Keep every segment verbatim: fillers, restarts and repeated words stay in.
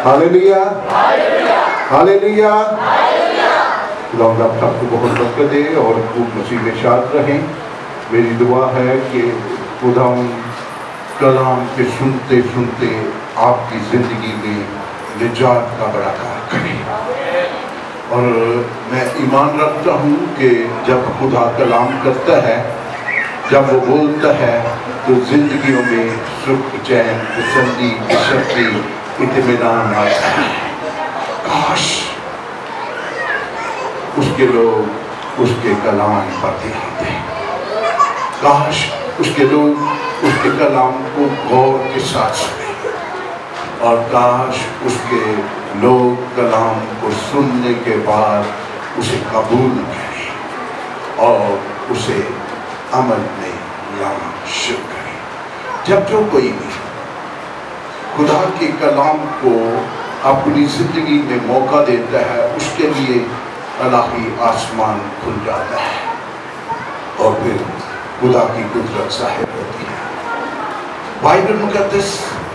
Hallelujah, hallelujah. खुदावंद आप सबको बहुत बरकत दे और खूब मसीह में शाद रहें। मेरी दुआ है कि खुदावंद कलाम के सुनते सुनते आपकी जिंदगी में निजात का बड़ा काम करे। और मैं ईमान रखता हूँ कि जब खुदा कलाम करता है, जब वो बोलता है, तो जिंदगियों में सुख, चैन, तसल्ली, शांति, इत्मीनान आता है। काश उसके लोग उसके कलाम पर ध्यान दें। काश उसके लोग उसके कलाम को गौर के साथ सुने और काश उसके लोग कलाम को सुनने के बाद उसे कबूल करें और उसे अमल में लाना शुरू करें। जब जो कोई भी खुदा के कलाम को अपनी जिंदगी में मौका देता है, उसके लिए अलाही आसमान खुल जाता है और फिर खुदा की कुदरत ज़ाहिर होती है। बाइबल मुक़द्दस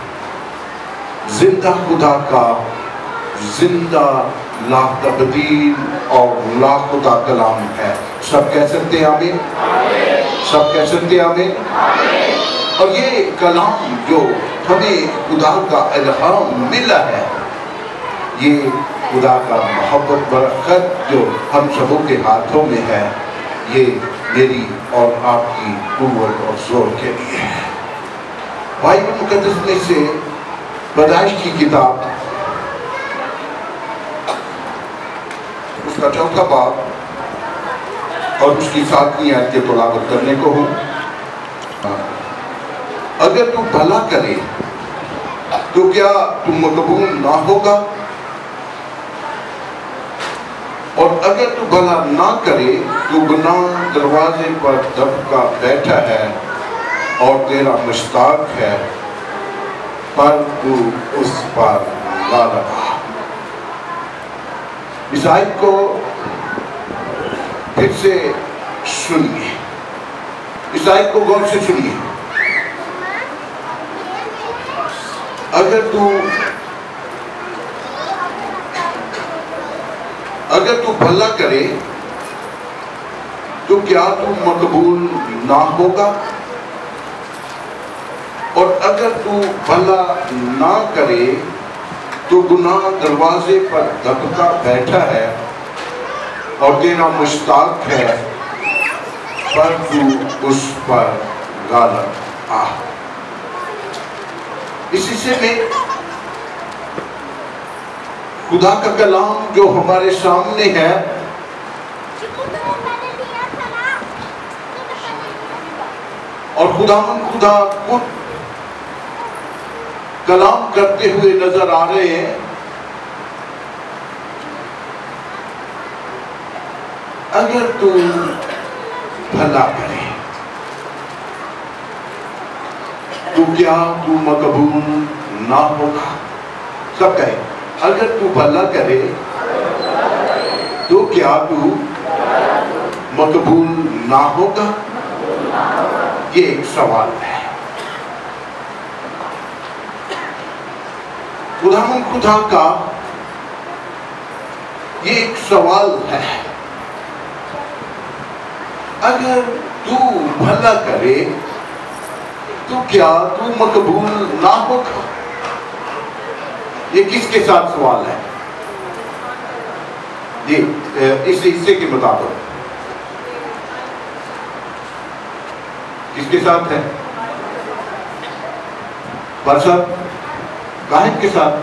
जिंदा खुदा का जिंदा ला तब्दील और ला खुदा कलाम है। सब कह सकते हैं आमीन? सब कह सकते हैं आमीन? और ये कलाम जो हमें खुदा का इल्हाम मिला है, ये खुदा का मोहब्बत बरकत जो हम सबों के हाथों में है, ये मेरी और आपकी कुव्वत और जोर के लिए है। बाइबल मुक़द्दस में से पैदाइश की किताब उसका चौथा बाब और उसकी सातवीं आयत के तलावत करने को हूँ। अगर तू भला करे तो क्या तू मकबूल ना होगा, और अगर तू भला ना करे तो गुनाह दरवाजे पर दबका बैठा है और तेरा मुश्ताक है, पर तू उस पर गालिब आ। इस आयत को फिर से सुनिए, इस आयत को गौर से सुनिए। अगर तू अगर तू भला करे तो क्या तू मकबूल ना होगा, और अगर तू भला ना करे तो गुनाह दरवाजे पर दबका बैठा है और तेरा मुश्ताक है, पर तू उस पर गालिब आ। इस हिस्से में खुदा का कलाम जो हमारे सामने है, और खुदावन खुदा खुद कलाम करते हुए नजर आ रहे हैं। अगर तू भला करे तो क्या तू मकबूल ना होगा। सब कहे, अगर तू भला करे तो क्या तू मकबूल ना होगा। ये एक सवाल है। खुदावन खुदा का ये एक सवाल है। अगर तू भला करे तो क्या तू मकबूल ना होगा। ये किसके साथ सवाल है? ये इस हिस्से के मुताबिक किसके साथ है? परसब काहिन के साथ?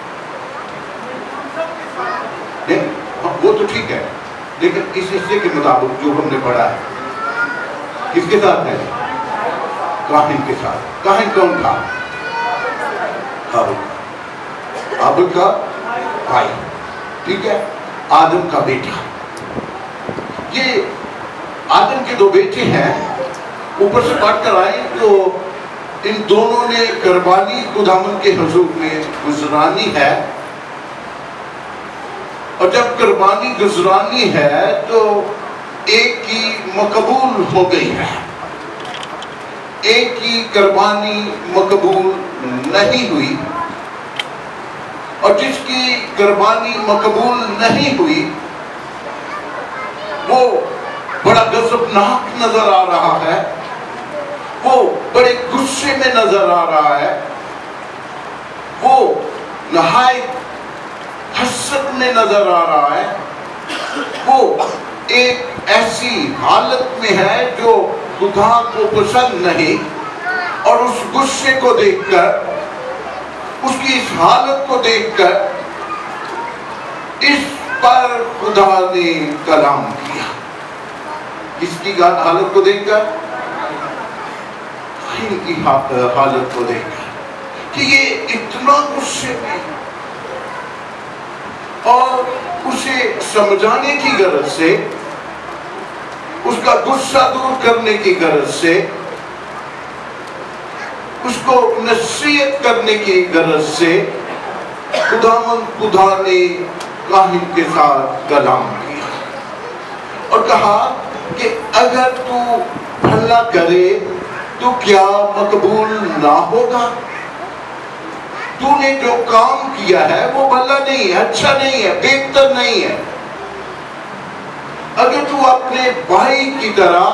नहीं, वो तो ठीक है, लेकिन इस हिस्से के मुताबिक जो हमने पढ़ा है किसके साथ है? काहिन के साथ। काहिन कौन था? हाबिल, हाबिल का भाई, ठीक है, आदम का बेटा। ये आदम के दो बेटे हैं। ऊपर से पढ़ कर आए तो इन दोनों ने कुर्बानी खुदावन के हुजूर में गुजरानी है, और जब कुर्बानी गुजरानी है तो एक की मकबूल हो गई है, एक की कुर्बानी मकबूल नहीं हुई। اور جس کی قربانی مقبول نہیں ہوئی وہ بڑا غضبناک نظر آ رہا ہے، وہ بڑے غصے میں نظر آ رہا ہے، وہ نہایت حسد میں نظر آ رہا ہے، وہ ایک ایسی حالت میں ہے جو خدا کو پسند نہیں، اور اس غصے کو دیکھ کر، اس کی اس حالت کو دیکھ کر اس پر خدا نے کلام کیا۔ اس کی حالت کو دیکھ کر، ان کی حالت کو دیکھ کر کہ یہ اتنا غصے میں، اور اسے سمجھانے کی غرض سے، اس کا غصہ دور کرنے کی غرض سے، اس کو نصیحت کرنے کی غرض سے خداوند خدا نے کاہن کے ساتھ کلام کیا اور کہا کہ اگر تو بھلا کرے تو کیا مقبول نہ ہوگا؟ تو نے جو کام کیا ہے وہ بھلا نہیں ہے، اچھا نہیں ہے، بہتر نہیں ہے۔ اگر تو اپنے بھائی کی طرح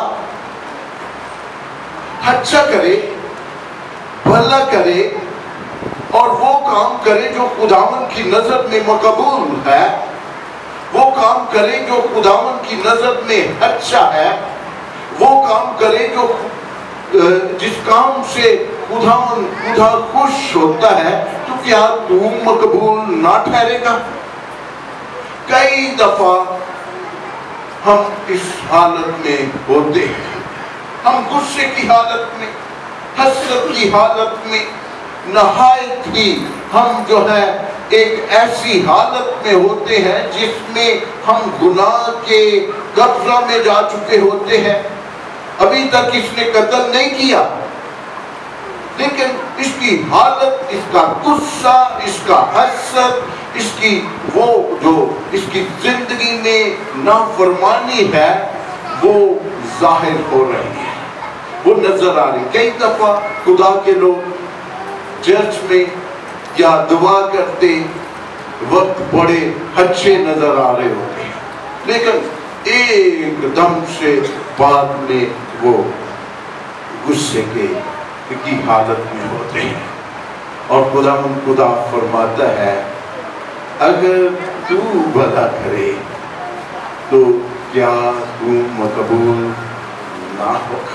اچھا کرے، بھلا کرے، اور وہ کام کرے جو خداوند کی نظر میں مقبول ہے، وہ کام کرے جو خداوند کی نظر میں اچھا ہے، وہ کام کرے جو جس کام سے خداوند خدا خوش ہوتا ہے، تو کیا تو مقبول نہ ٹھہرے گا؟ کئی دفعہ ہم اس حالت میں ہوتے ہیں، ہم غصے کی حالت میں، حسد کی حالت میں، نہایت ہی ہم جو ہے ایک ایسی حالت میں ہوتے ہیں جس میں ہم گناہ کے قبضہ میں جا چکے ہوتے ہیں۔ ابھی تک اس نے قتل نہیں کیا، لیکن اس کی حالت، اس کا غصہ، اس کا حسد، اس کی وہ جو اس کی زندگی میں نافرمانی ہے وہ ظاہر ہو رہی ہے، وہ نظر آ رہی۔ کئی دفعہ خدا کے لوگ چرچ میں یا دعا کرتے وقت بڑے اچھے نظر آ رہے ہوتے ہیں، لیکن ایک دم سے بعد میں وہ غصے کے کی حالت میں ہوتے ہیں، اور خدا ہم خدا فرماتا ہے اگر تو بھلا کرے تو کیا تو مقبول نہ ہوگا؟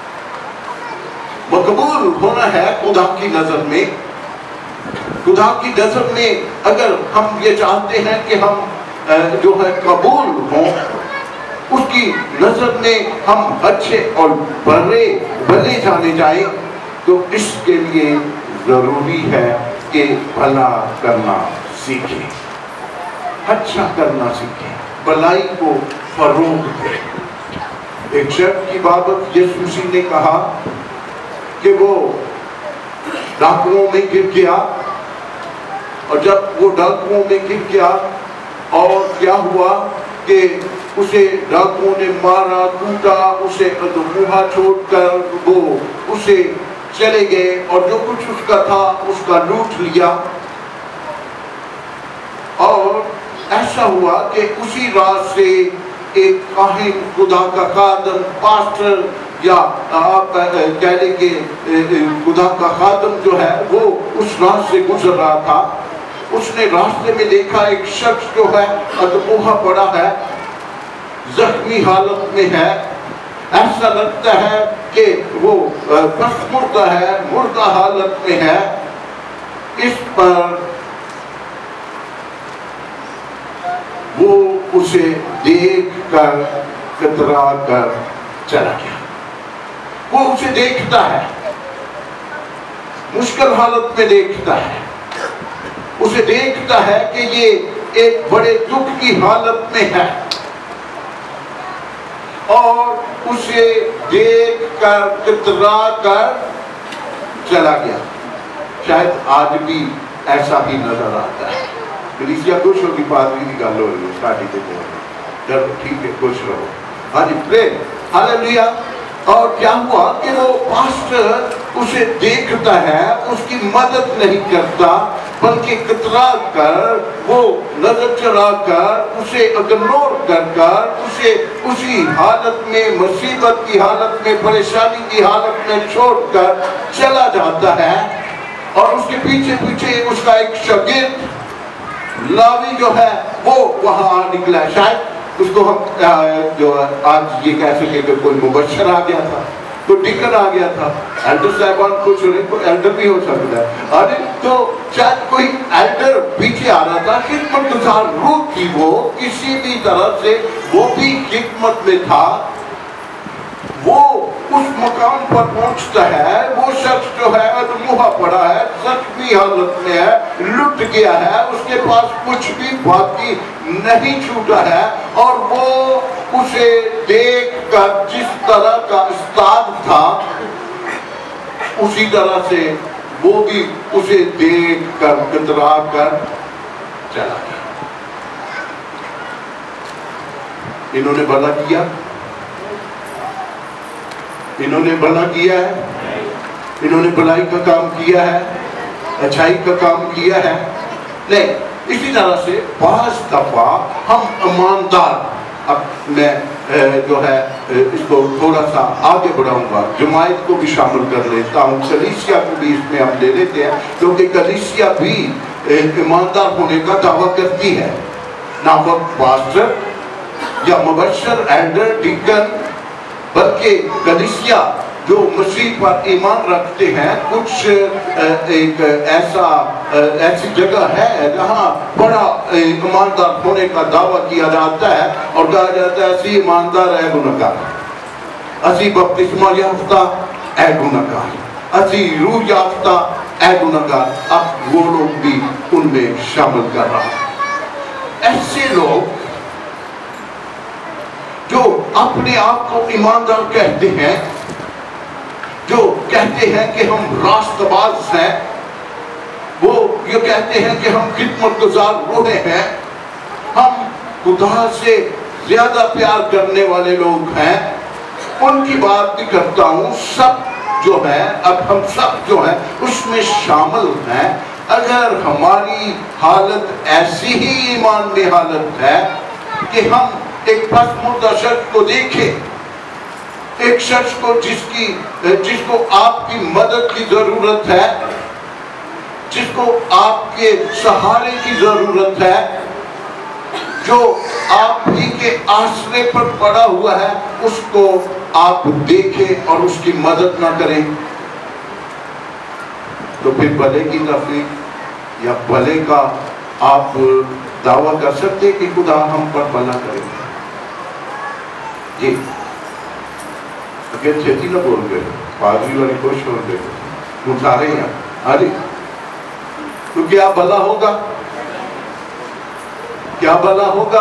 مقبول ہونا ہے خدا کی نظر میں۔ خدا کی نظر میں اگر ہم یہ چاہتے ہیں کہ ہم جو ہے قبول ہوں، اس کی نظر میں ہم اچھے اور بڑے بھلے جانے جائیں، تو اس کے لیے ضروری ہے کہ بھلا کرنا سیکھیں، اچھا کرنا سیکھیں، بھلائی کو فروغ دیں۔ ایک شخص کی بابت یسوع مسیح نے کہا کہ وہ ڈاکوؤں میں گر گیا، اور جب وہ ڈاکوؤں میں گر گیا اور کیا ہوا کہ اسے ڈاکوؤں نے مارا، کوٹا، اسے منہ چھوڑ کر وہ اسے چلے گئے اور جو کچھ اس کا تھا اس کا لوٹ لیا۔ اور ایسا ہوا کہ اسی رات سے ایک کاہن، خدا کا خادم، پاسٹر، یا آپ کہہ لیں کہ خدا کا خادم جو ہے وہ اس راہ سے گزر رہا تھا۔ اس نے راستے میں دیکھا ایک شخص جو ہے ادموہا پڑا ہے، زخمی حالت میں ہے، ایسا لگتا ہے کہ وہ بس مردہ ہے، مردہ حالت میں ہے۔ اس پر وہ اسے دیکھ کر کترا کر چلا گیا۔ وہ اسے دیکھتا ہے، مشکل حالت میں دیکھتا ہے، اسے دیکھتا ہے کہ یہ ایک بڑے دکھ کی حالت میں ہے، اور اسے دیکھ کر کترا کر چلا گیا۔ شاید آج بھی ایسا ہی نظر آتا ہے۔ کلیسیا خوش ہوگی، پادری کی گل ہو رہی ہے، ساڈی تے بول رہی، چلو ٹھیک ہے، خوش رہو، ہاں جی، پرے ہاللویا۔ اور کیا ہوا کہ وہ پاسٹر اسے دیکھتا ہے، اس کی مدد نہیں کرتا، بلکہ کترا کر وہ نظر چلا کر اسے اگنور کر کر اسے اسی حالت میں مصیبت کی حالت میں پریشانی کی حالت میں چھوڑ کر چلا جاتا ہے اور اس کے پیچھے پیچھے اس کا ایک شاگرد لاوی جو ہے وہ وہاں نکلا. شاید اس کو ہم جو آج یہ کہہ سکے کہ کوئی مبشر آ گیا تھا, کوئی ڈیکن آ گیا تھا, ایلڈر صاحبان کچھ نہیں, کوئی ایلڈر بھی ہو سکتا ہے, اور تو شاید کوئی ایلڈر پیچھے آ رہا تھا. خدمت گزار روح تھی وہ, کسی بھی طرح سے وہ بھی خدمت میں تھا. وہ اس مقام پر پہنچتا ہے, وہ شخص جو ہے ادموہا پڑا ہے, زخمی حالت میں ہے, لٹ گیا ہے, اس کے پاس کچھ بھی باقی نہیں چھوٹا ہے, اور وہ اسے دیکھ کر جس طرح کا استاد تھا اسی طرح سے وہ بھی اسے دیکھ کر کترا کر چلا گیا. انہوں نے بھلا کیا, انہوں نے بھلا کیا ہے, انہوں نے بھلائی کا کام کیا ہے, اچھائی کا کام کیا ہے؟ نہیں. اسی طرح سے بعض دفعہ ہم ایماندار, اب میں جو ہے اس کو تھوڑا سا آگے بڑھاؤں گا, جماعت کو بھی شامل کر لیتا ہوں, کلیسیا کو بھی اس میں ہم لے لیتے ہیں, کیونکہ کلیسیا بھی ایماندار ہونے کا دعویٰ کرتی ہے. نہ وہ پاسٹر یا مبشر, ایلڈر, ڈیکن, بلکہ کلیسیا جو مسیح پر ایمان رکھتے ہیں, کچھ ایک ایسا ایسی جگہ ہے جہاں بڑا ایماندار ہونے کا دعویٰ کیا جاتا ہے اور کہا جاتا ہے اسی ایماندار اے گنہگار, اسی بپتسمہ یافتہ اے گنہگار, اسی روح یافتہ اے گنہگار. اب وہ لوگ بھی ان میں شامل کر رہا ہے. ایسے لوگ جو اپنے آپ کو ایماندار کہتے ہیں, جو کہتے ہیں کہ ہم راست باز ہیں, وہ یہ کہتے ہیں کہ ہم خدمت گزار روحیں ہیں, ہم خدا سے زیادہ پیار کرنے والے لوگ ہیں, ان کی بات بھی کرتا ہوں. سب جو ہے, اب ہم سب جو ہیں اس میں شامل ہیں. اگر ہماری حالت ایسی ہی ایمان میں حالت ہے کہ ہم ایک پس مردہ شخص کو دیکھیں, ایک شخص کو جس کی جس کو آپ کی مدد کی ضرورت ہے, جس کو آپ کے سہارے کی ضرورت ہے, جو آپ ہی کے آسرے پر پڑا ہوا ہے, اس کو آپ دیکھیں اور اس کی مدد نہ کریں, تو پھر بھلے کی تفریق یا بھلے کا آپ دعویٰ کر سکتے کہ خدا ہم پر بھلا کرے گا. جی اگر چھتی نہ بول گئے, پادری والی خوش ہو گئے, ہم سارے ہیں. ہاں جی, تو کیا بھلا ہوگا, کیا بھلا ہوگا؟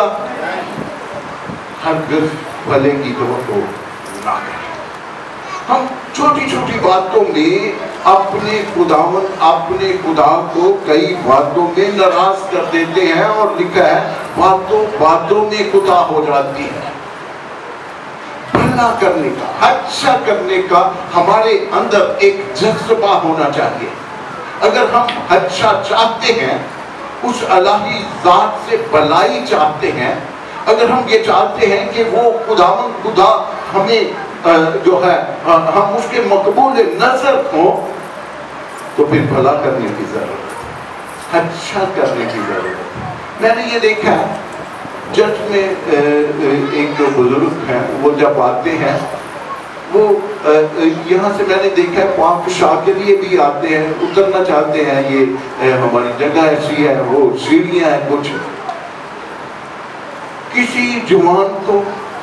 ہرگز بھلے کی توقع نہ کریں. ہم چھوٹی چھوٹی باتوں میں اپنے خداوند اپنے خدا کو کئی باتوں میں ناراض کر دیتے ہیں, اور لکھا ہے باتوں باتوں میں خدا ہو جاتی ہے. بھلا کرنے کا, اچھا کرنے کا ہمارے اندر ایک جذبہ ہونا چاہیے. اگر ہم اچھا چاہتے ہیں, اس الہی ذات سے بھلائی چاہتے ہیں, اگر ہم یہ چاہتے ہیں کہ وہ خداوند خدا ہمیں جو ہے ہم اس کے مقبول نظر ہوں, تو پھر بھلا کرنے کی ضرورت ہے, اچھا کرنے کی ضرورت ہے. میں نے یہ دیکھا ہے چرچ میں ایک جو بزرگ ہیں وہ جب آتے ہیں, وہ یہاں سے میں نے دیکھا ہے پاک شاہ کے لیے بھی آتے ہیں, اترنا چاہتے ہیں, یہ ہماری جگہ ایسی ہے, وہ سیڑھیاں ہیں کچھ. کسی جوان کو,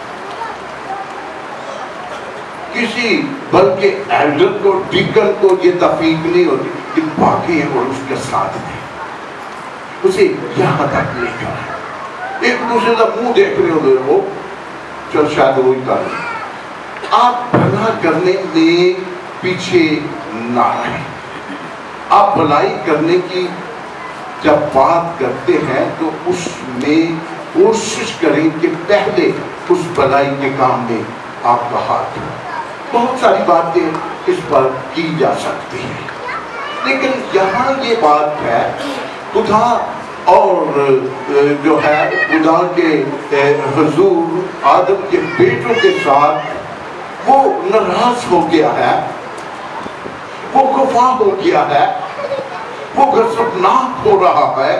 کسی بلکہ ایلڈر کو, ڈیکن کو یہ تفریق نہیں ہوتی کہ باقی ہیں اور اس کے ساتھ ہیں, اسے یہاں تک لے کر ایک دوسرے کا منہ دیکھ رہے ہوئے وہ چل شاید وہی کر. آپ بھلا کرنے میں پیچھے نہ رہیں. آپ بھلائی کرنے کی جب بات کرتے ہیں تو اس میں کوشش کریں کہ پہلے اس بھلائی کے کام میں آپ کا ہاتھ ہو. بہت ساری باتیں اس پر کی جا سکتی ہیں, لیکن یہاں یہ بات ہے خدا اور جو ہے خدا کے حضور آدم کے بیٹوں کے ساتھ وہ ناراض ہو گیا ہے، وہ خفا ہو گیا ہے، وہ غضبناک ہو رہا ہے۔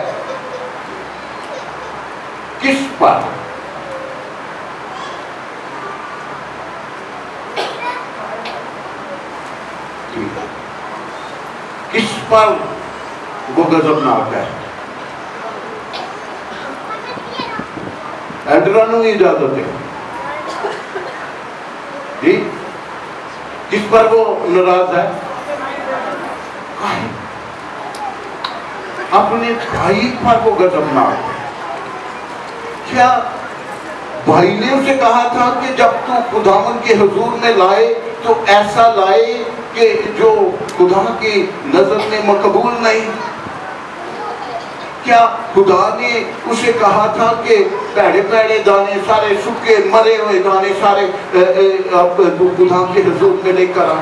کس پر؟ کس پر وہ غضبناک ہے؟ ایڈرانو اجازت ہے جی، کس پر وہ ناراض ہے؟ اپنے بھائی پر وہ غضبناک ہے۔ کیا بھائی نے اسے کہا تھا کہ جب تو خداوند کے حضور میں لائے تو ایسا لائے کہ جو خدا کی نظر میں مقبول نہیں؟ کیا خدا نے اسے کہا تھا کہ پیڑے پیڑے دانے سارے سکے مرے ہوئے دانے سارے خدا کے حضور میں لے کر آ؟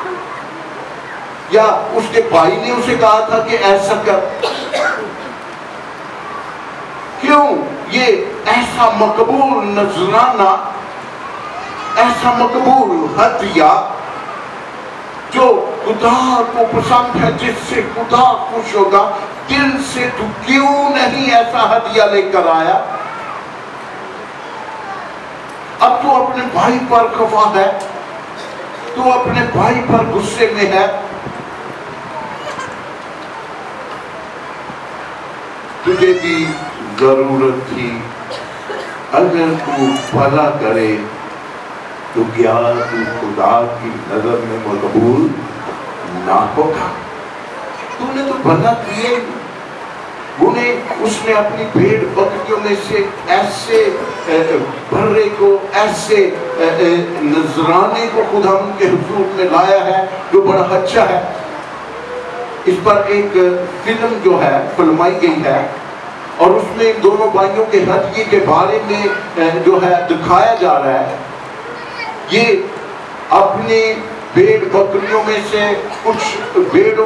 یا اس کے بھائی نے اسے کہا تھا کہ ایسا کر؟ کیوں یہ ایسا مقبول نذرانہ، ایسا مقبول ہدیہ جو خدا کو پسند ہے، جس سے خدا خوش ہوگا، دل سے تو کیوں نہیں ایسا ہدیہ لے کر آیا؟ اب تو اپنے بھائی پر خفا ہے، تو اپنے بھائی پر غصے میں ہے۔ تجھے بھی ضرورت تھی، اگر تو بھلا کرے تو کیا تو خدا کی نظر میں مقبول نہ ہوگا؟ تو نے تو بھلا کیے، انہیں اس نے اپنی بھیڑ بکریوں میں سے ایسے بھرے کو، ایسے نذرانے کو خدا ان کے حضور میں لایا ہے جو بڑا اچھا ہے۔ اس پر ایک فلم جو ہے فلمائی گئی ہے، اور اس میں دونوں بھائیوں کے ہدیے کے بارے میں جو ہے دکھایا جا رہا ہے۔ یہ اپنی بھیڑ بکریوں میں سے کچھ بھیڑوں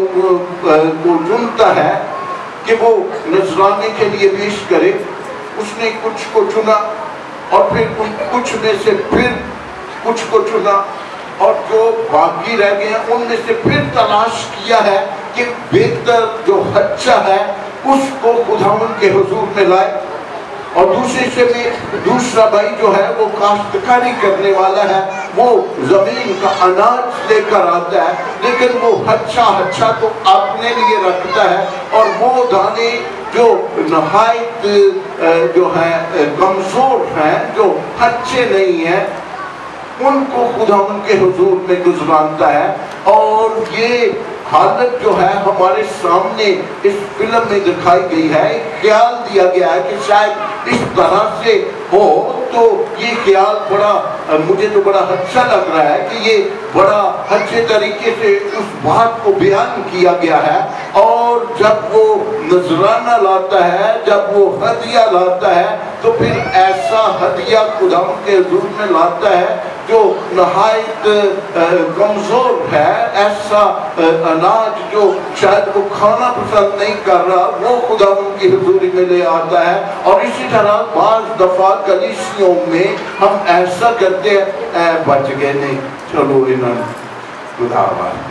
کو چنتا ہے کہ وہ نذرانے کے لیے پیش کرے۔ اس نے کچھ کو چنا اور پھر کچھ میں سے پھر کچھ کو چنا، اور جو باقی رہ گئے ہیں ان میں سے پھر تلاش کیا ہے کہ بہتر جو اچھا ہے اس کو خداوند کے حضور میں لائے۔ اور دوسرے سے میں دوسرا بھائی جو ہے وہ کاشتکاری کرنے والا ہے، وہ زمین کا اناج لے کر آتا ہے، لیکن وہ اچھا اچھا تو اپنے لیے رکھتا ہے، اور وہ دانے جو نہایت جو ہے کمزور ہیں، جو اچھے نہیں ہیں، ان کو خداوند کے حضور میں گزرانتا ہے۔ اور یہ حالت جو ہے ہمارے سامنے اس فلم میں دکھائی گئی ہے۔ ایک خیال دیا گیا ہے کہ شاید اس طرح سے ہو، تو یہ خیال بڑا مجھے تو بڑا اچھا لگ رہا ہے کہ یہ بڑا اچھے طریقے سے اس بات کو بیان کیا گیا ہے۔ اور جب وہ نذرانہ لاتا ہے، جب وہ ہدیہ لاتا ہے، تو پھر ایسا ہدیہ خداوند کے حضور میں لاتا ہے جو نہایت کمزور ہے، ایسا اناج جو شاید وہ کھانا پسند نہیں کر رہا، وہ خداوند کی حضوری میں لے آتا ہے۔ اور اسی طرح بعض دفعہ کلیسیوں میں ہم ایسا کرتے ہیں، بچ گئے نہیں، چلو انہوں خدا آباد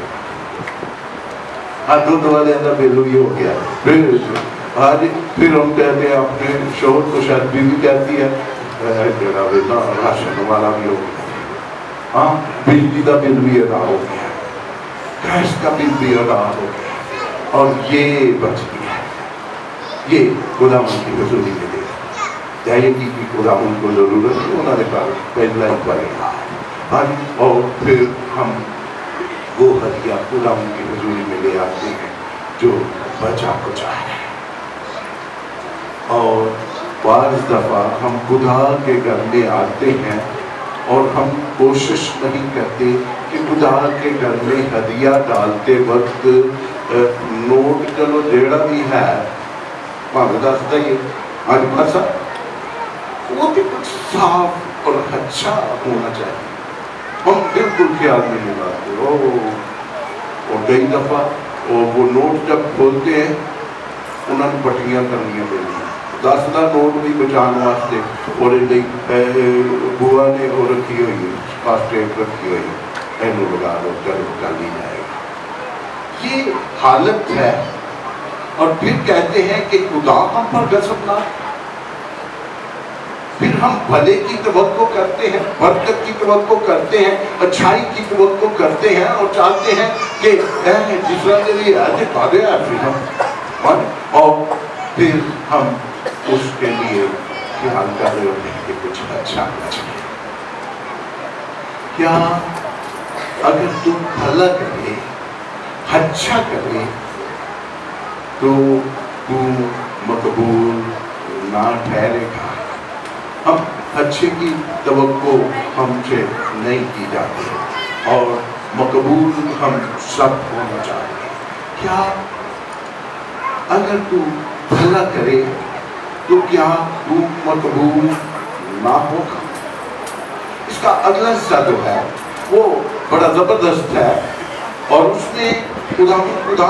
ہاں دودھ والے اندر بیلوی ہو گیا، پھر پھر ہم کہتے ہیں اپنے شوہر کو، شاید بیوی کہتی ہے جناب راشن والا بھی ہو گیا، ہاں بجلی کا بل بھی ادا ہو گیا، گیس کا بل بھی ادا ہو گیا، اور یہ بچ گیا۔ یہ خداوند کی حضوری میں دے چاہیے کہ خداوند کو ضرورت ہے، انہوں نے کہا پہلا ہی پڑے گا، اور پھر ہم وہ ہدیہ خداوند کی حضوری میں لے آتے ہیں جو بچا کچا ہے۔ اور بعض دفعہ ہم خدا کے گھر میں آتے ہیں اور ہم کوشش نہیں کرتے کہ خدا کے گھر میں ہدیہ ڈالتے وقت نوٹ چلو جیڑا بھی ہے بھاوے دستا ہی آج بھاسا وہ بھی کچھ صاف اور اچھا ہونا چاہیے۔ ہم بالکل خیال میں نہیں لاتے ہو، اور کئی دفعہ وہ نوٹ جب کھولتے ہیں انہوں نے پٹیاں کرنیاں پڑی دس کا نوٹ بھی بچانے واسطے اور بوا نے وہ رکھی ہوئی ہے فاسٹریٹ رکھی ہوئی ہے اینو لگا دو چلو چل ہی جائے گا یہ حالت ہے اور پھر کہتے ہیں کہ خدا ہم پر غضب نہ پھر ہم بھلے کی توقع کرتے ہیں برکت کی توقع کرتے ہیں اچھائی کی توقع کرتے ہیں اور چاہتے ہیں کہ جس طرح کے لیے ایسے پادے پھر ہم اور پھر ہم اس کے لیے خیال کر رہے ہوتے ہیں کہ کچھ اچھا بچ گیا کیا اگر تم بھلا کرے اچھا کرے تو تم مقبول نہ ٹھہرے گا ہم اچھے کی توقع ہم سے نہیں کی جاتی اور مقبول ہم سب ہونا چاہتے ہیں کیا اگر تو بھلا کرے تو کیا تو مقبول نہ ہوگا اس کا اگلا حصہ جو ہے وہ بڑا زبردست ہے اور اس میں خدا خدا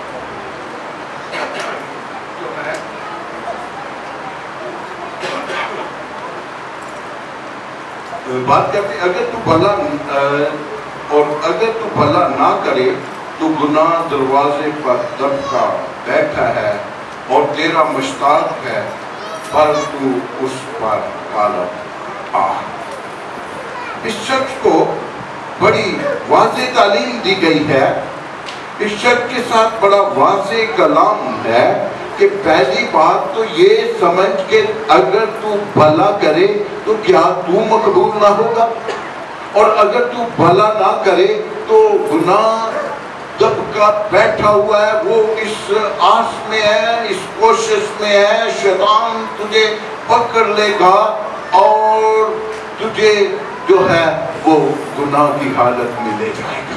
بات کرتے اگر تو بھلا اور اگر تو بھلا نہ کرے تو گناہ دروازے پر دبکا بیٹھا ہے اور تیرا مشتاق ہے پر تو اس پر غالب آ اس شخص کو بڑی واضح تعلیم دی گئی ہے اس شخص کے ساتھ بڑا واضح کلام ہے کہ پہلی بات تو یہ سمجھ کہ اگر تو بھلا کرے تو کیا تو مقبول نہ ہوگا اور اگر تو بھلا نہ کرے تو گناہ دبکا بیٹھا ہوا ہے وہ اس آس میں ہے اس کوشش میں ہے شیطان تجھے پکڑ لے گا اور تجھے جو ہے وہ گناہ کی حالت میں لے جائے گا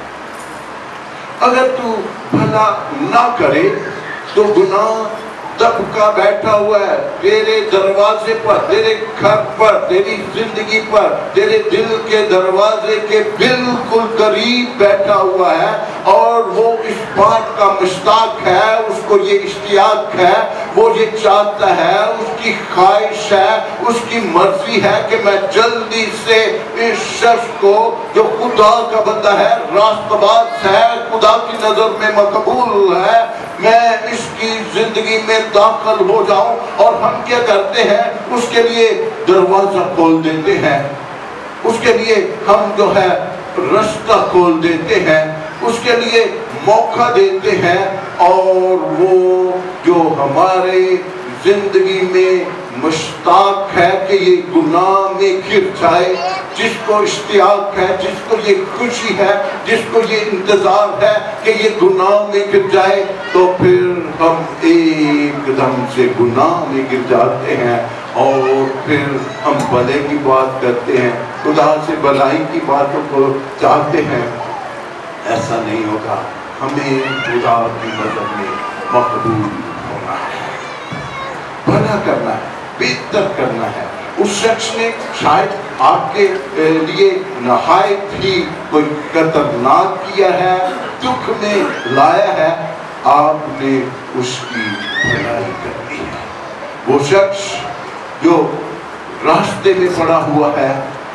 اگر تو بھلا نہ کرے تو گناہ دبکا بیٹھا ہوا ہے تیرے دروازے پر تیرے گھر پر تیری زندگی پر تیرے دل کے دروازے کے بالکل قریب بیٹھا ہوا ہے اور وہ اس بات کا مشتاق ہے اس کو یہ اشتیاق ہے وہ یہ چاہتا ہے اس کی خواہش ہے اس کی مرضی ہے کہ میں جلدی سے اس شخص کو جو خدا کا بندہ ہے راست باز ہے خدا کی نظر میں مقبول ہے میں اس کی زندگی میں داخل ہو جاؤں اور ہم کیا کرتے ہیں اس کے لیے دروازہ کھول دیتے ہیں اس کے لیے ہم جو ہے رستہ کھول دیتے ہیں اس کے لیے موقع دیتے ہیں اور وہ جو ہمارے زندگی میں مشتاق ہے کہ یہ گناہ میں گر جائے جس کو اشتیاق ہے جس کو یہ خوشی ہے جس کو یہ انتظار ہے کہ یہ گناہ میں گر جائے تو پھر ہم ایک دم سے گناہ میں گر جاتے ہیں اور پھر ہم بھلے کی بات کرتے ہیں خدا سے بھلائی کی باتوں کو چاہتے ہیں ایسا نہیں ہوگا ہمیں خدا کی نظر میں مقبول ہونا ہے بھلا کرنا ہے بہتر کرنا ہے اس شخص نے شاید آپ کے لیے نہایت ہی کوئی خطرناک کیا ہے دکھ میں لایا ہے آپ نے اس کی بھلائی کرنی ہے وہ شخص جو راستے میں پڑا ہوا ہے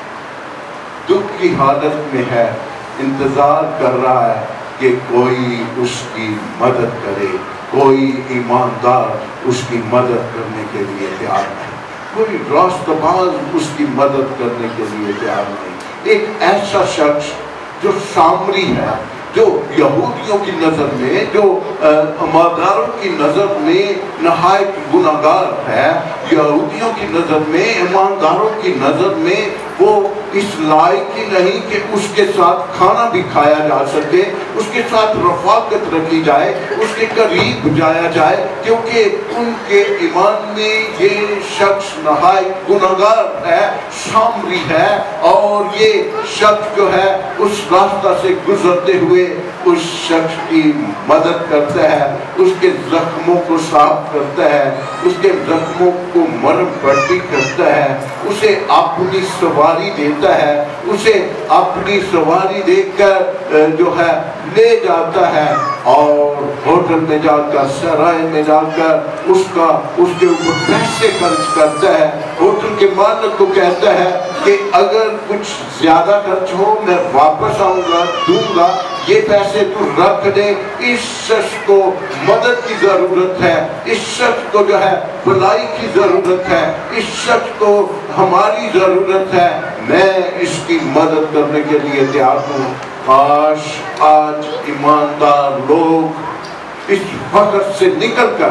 دکھ کی حالت میں ہے انتظار کر رہا ہے کہ کوئی اس کی مدد کرے کوئی ایماندار اس کی مدد کرنے کے لیے تیار نہیں کوئی راست باز اس کی مدد کرنے کے لیے تیار نہیں ایک ایسا شخص جو سامری ہے جو یہودیوں کی نظر میں جو اماداروں کی نظر میں نہایت گناہگار ہے یہودیوں کی نظر میں ایمانداروں کی نظر میں وہ اس لائق ہی نہیں کہ اس کے ساتھ کھانا بھی کھایا جا سکے اس کے ساتھ رفاقت رکھی جائے اس کے قریب جایا جائے کیونکہ ان کے ایمان میں یہ شخص نہایت گناہگار ہے سامری ہے اور یہ شخص جو ہے اس راستہ سے گزرتے ہوئے اس شخص کی مدد کرتا ہے، اس کے زخموں کو صاف کرتا ہے، اس کے زخموں کو مرہم پٹی کرتا ہے، اسے اپنی سواری دیتا ہے، اسے اپنی سواری دے کر جو ہے لے جاتا ہے اور ہوٹل میں جا کر، سرائے میں جا کر اس کا اس کے اوپر پیسے خرچ کرتا ہے۔ ہوٹل کے مالک کو کہتا ہے کہ اگر کچھ زیادہ خرچ ہو میں واپس آؤں گا، دوں گا، یہ پیسے تو رکھ دے۔ اس شخص کو مدد کی ضرورت ہے، اس شخص کو جو ہے بھلائی کی ضرورت ہے، اس شخص کو ہماری ضرورت ہے، میں اس کی مدد کرنے کے لیے تیار ہوں۔ کاش آج ایماندار لوگ اس وقت سے نکل کر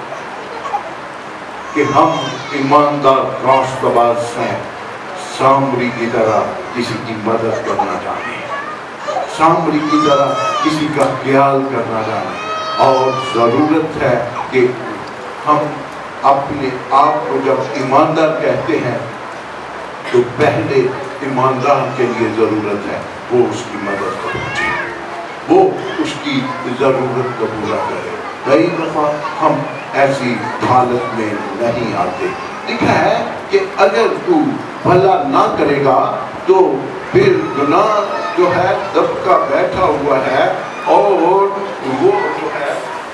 کہ ہم ایماندار راست باز ہیں، سامری کی طرح کسی کی مدد کرنا چاہیں، سامری کی طرح کسی کا خیال کرنا چاہیں، اور ضرورت ہے کہ ہم اپنے آپ کو جب ایماندار کہتے ہیں تو پہلے ایماندار کے لیے ضرورت ہے وہ اس کی مدد کو پہنچے، وہ اس کی ضرورت کو پورا کرے۔ کئی دفعہ ہم ایسی حالت میں نہیں آتے۔ لکھا ہے کہ اگر تو بھلا نہ کرے گا تو پھر گناہ جو ہے دبکا بیٹھا ہوا ہے، اور وہ جو ہے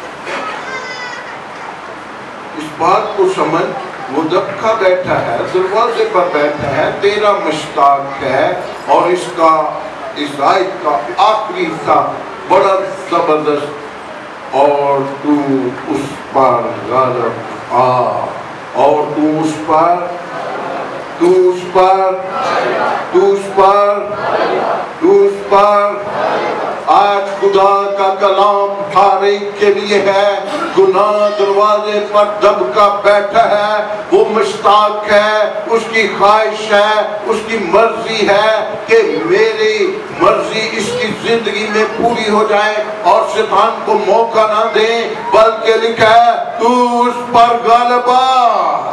اس بات کو سمجھ، وہ دبکا بیٹھا ہے، دروازے پر بیٹھا ہے، تیرا مشتاق ہے، اور اس کا اس آیت کا آخری حصہ بڑا زبردست، اور تو اس پر غالب آ، اور تو اس پر تو اس پر تو اس پر تو اس پر آج خدا کا کلام ہر ایک کے لیے ہے۔ گناہ دروازے پر دبکا بیٹھا ہے، وہ مشتاق ہے، اس کی خواہش ہے، اس کی مرضی ہے کہ میری مرضی اس کی زندگی میں پوری ہو جائے اور شیطان کو موقع نہ دے، بلکہ لکھا ہے تو اس پر غالب آ،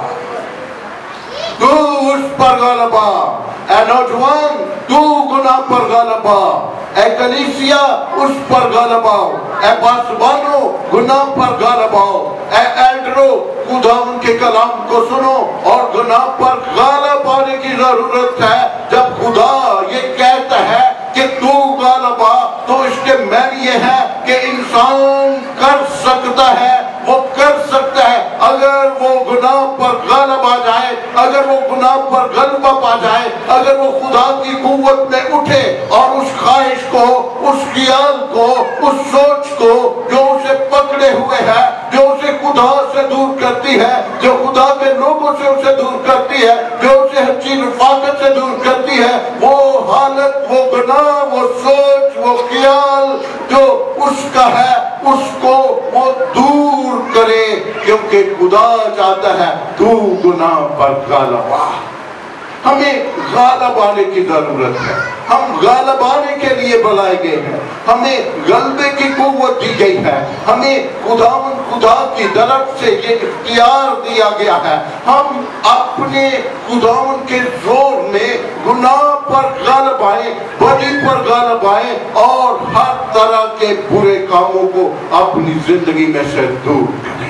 تو اس پر غالب آ۔ اے نوجوان تو گناہ پر غالب آ، اے کلیسیا اس پر غالب آؤ، اے پاسبانو گناہ پر غالب آؤ، اے ایلڈرو خدا ان کے کلام کو سنو اور گناہ پر غالب آنے کی ضرورت ہے۔ جب خدا یہ کہتا ہے کہ تو غالب آ تو اس کے معنی یہ ہے کہ انسان کر سکتا ہے، وہ کر سکتا ہے اگر وہ گناہ پر غالب آ جائے، اگر وہ گناہ پر غلبہ پا جائے، اگر وہ خدا کی قوت میں اٹھے اور اس خواہش کو، اس خیال کو، اس سوچ کو جو اسے پکڑے ہوئے ہے، جو اسے خدا سے دور کرتی ہے، جو خدا کے لوگوں سے اسے دور کرتی ہے، جو اسے اچھی رفاقت سے دور کرتی ہے، وہ حالت، وہ گناہ، وہ سوچ، وہ خیال جو اس کا ہے اس کو وہ دور کرے، کیونکہ خدا چاہتا ہے تو گناہ پر غالب آ۔ ہمیں غالب آنے کی ضرورت ہے، ہم غالب آنے کے لیے بلائے گئے ہیں، ہمیں غلبے کی قوت دی گئی ہے، ہمیں خدا خدا کی طرف سے یہ اختیار دیا گیا ہے، ہم اپنے خدا کے زور میں گناہ پر غالب آئیں، بدی پر غالب آئیں، اور ہر طرح کے برے کاموں کو اپنی زندگی میں سے دور کریں۔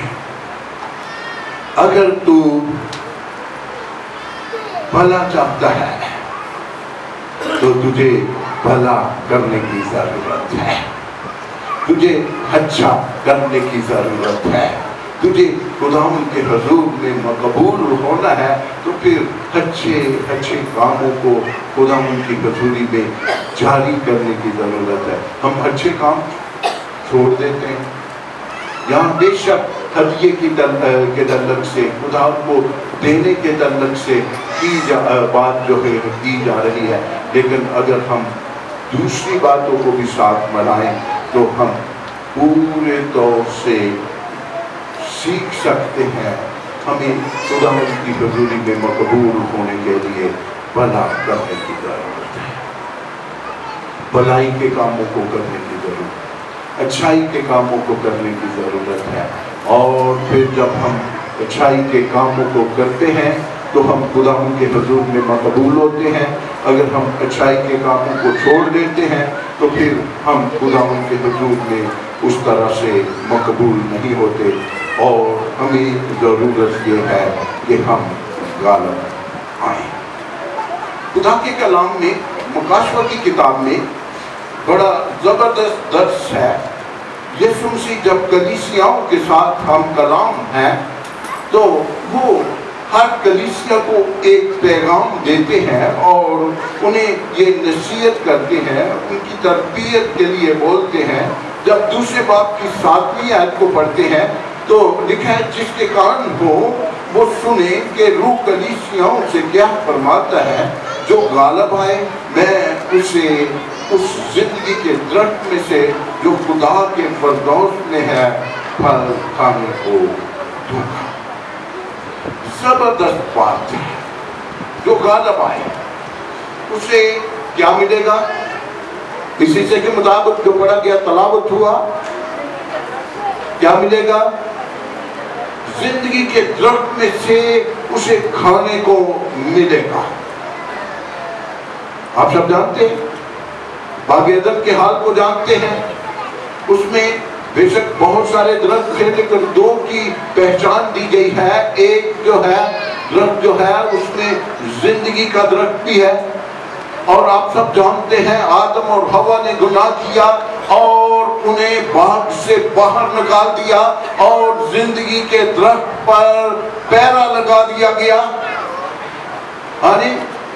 اگر تو بھلا چاہتا ہے تو تجھے بھلا کرنے کی ضرورت ہے، تجھے اچھا کرنے کی ضرورت ہے، تجھے خداوند کے حضور میں مقبول ہونا ہے تو پھر اچھے اچھے کاموں کو خداوند کی حضوری میں جاری کرنے کی ضرورت ہے۔ ہم اچھے کام چھوڑ دیتے ہیں، یہاں بے شک ہدیے کی کے تعلق سے، خدا کو دینے کے تعلق سے کی جا بات جو ہے کی جا رہی ہے، لیکن اگر ہم دوسری باتوں کو بھی ساتھ ملائیں تو ہم پورے طور سے سیکھ سکتے ہیں۔ ہمیں خدا کی حضوری میں مقبول ہونے کے لیے بھلا کرنے کی ضرورت ہے، بھلائی کے کاموں کو کرنے کی ضرورت ہے، اچھائی کے کاموں کو کرنے کی ضرورت ہے، اور پھر جب ہم اچھائی کے کاموں کو کرتے ہیں تو ہم خدا کے حضور میں مقبول ہوتے ہیں، اگر ہم اچھائی کے کاموں کو چھوڑ دیتے ہیں تو پھر ہم خداوند کے حضور میں اس طرح سے مقبول نہیں ہوتے، اور ہمیں ضرورت یہ ہے کہ ہم غالب آئیں۔ خدا کے کلام میں، مکاشفہ کی کتاب میں بڑا زبردست درس ہے۔ یسوع مسیح جب کلیسیاؤں کے ساتھ ہم کلام ہیں تو وہ ہر کلیسیا کو ایک پیغام دیتے ہیں اور انہیں یہ نصیحت کرتے ہیں، ان کی تربیت کے لیے بولتے ہیں۔ جب دوسرے باب کی ساتویں آیت کو پڑھتے ہیں تو لکھا ہے جس کے کان ہو وہ سنے کہ روح کلیسیاؤں سے کیا فرماتا ہے، جو غالب آئے میں اسے اس زندگی کے درخت میں سے جو خدا کے فردوس میں ہے پھل کھانے کو دوں گا۔ زبردست بات ہے۔ جو غالب آئے اسے کیا ملے گا؟ اسی سے کے مطابق جو پڑھا گیا تلاوت ہوا، کیا ملے گا؟ زندگی کے درخت میں سے اسے کھانے کو ملے گا۔ آپ سب جانتے ہیں، باغ عدن کے حال کو جانتے ہیں، اس میں بے شک بہت سارے درخت ہیں لیکن دو کی پہچان دی گئی ہے۔ ایک جو ہے درخت جو ہے اس میں زندگی کا درخت بھی ہے، اور آپ سب جانتے ہیں آدم اور حوا نے گناہ کیا اور انہیں باغ سے باہر نکال دیا اور زندگی کے درخت پر پیرا لگا دیا گیا۔ آنی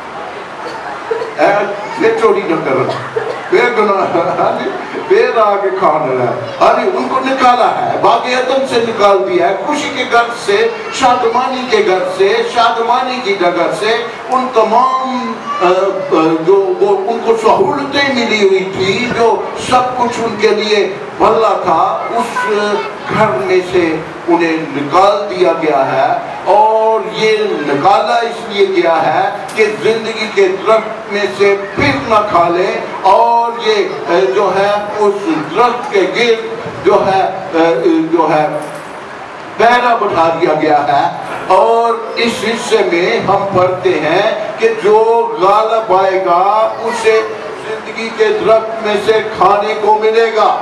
یہ چوری نہ کرنا، بے گناہ پیر آگے کھانا ہے، ارے ان کو نکالا ہے، باغ عدن سے نکال دیا ہے، خوشی کے گھر سے، شادمانی کے گھر سے، شادمانی کی جگہ سے، ان تمام جو وہ ان کو سہولتیں ملی ہوئی تھی، جو سب کچھ ان کے لیے بھلا تھا، اس گھر میں سے انہیں نکال دیا گیا ہے۔ اور یہ نکالا اس لیے گیا ہے کہ زندگی کے درخت میں سے پھر نہ کھا لیں، اور یہ جو ہے اس درخت کے گرد جو ہے جو ہے پہرا بٹھا دیا گیا ہے۔ اور اس حصے میں ہم پڑھتے ہیں کہ جو غالب آئے گا اسے زندگی کے درخت میں سے کھانے کو ملے گا۔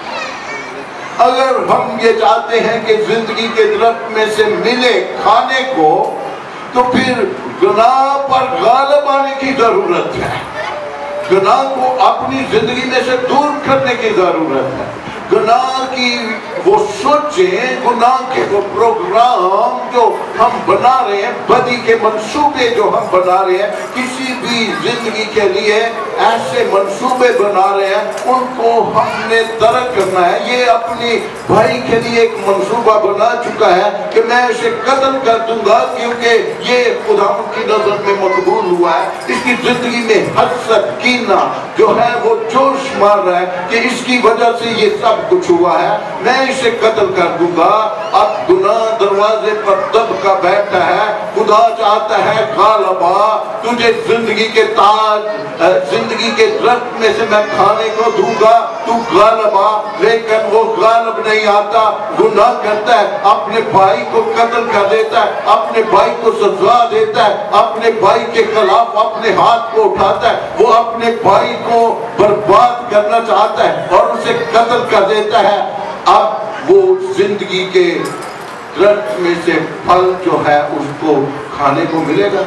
اگر ہم یہ چاہتے ہیں کہ زندگی کے درخت میں سے ملے کھانے کو، تو پھر گناہ پر غالب آنے کی ضرورت ہے، گناہ کو اپنی زندگی میں سے دور کرنے کی ضرورت ہے۔ گناہ کی وہ سوچیں، گناہ کے وہ پروگرام جو ہم بنا رہے ہیں، بدی کے منصوبے جو ہم بنا رہے ہیں، کسی بھی زندگی کے لیے ایسے منصوبے بنا رہے ہیں، ان کو ہم نے ترک کرنا ہے۔ یہ اپنی بھائی کے لیے ایک منصوبہ بنا چکا ہے کہ میں اسے قتل کر دوں گا کیونکہ یہ خدا کی نظر میں مقبول ہوا ہے، اس کی زندگی میں حسد، کینہ جو ہے وہ جوش مار رہا ہے کہ اس کی وجہ سے یہ سب کچھ ہوا ہے، میں اسے قتل کر دوں گا۔ اب گناہ دروازے پر دب کا بیٹھا ہے، خدا چاہتا ہے غالبا تجھے زندگی کے تاج، زندگی کے درخت میں سے میں کھانے کو دوں گا، تو غالبا، لیکن وہ غالب نہیں آتا، گناہ کرتا ہے، اپنے بھائی کو قتل کر دیتا ہے، اپنے بھائی کو سزا دیتا ہے، اپنے بھائی کے خلاف اپنے ہاتھ کو اٹھاتا ہے، وہ اپنے بھائی کو برباد کرنا چاہتا ہے اور اسے قتل کر دیتا ہے۔ اب وہ زندگی کے درخت میں سے پھل جو ہے اس کو کھانے کو ملے گا؟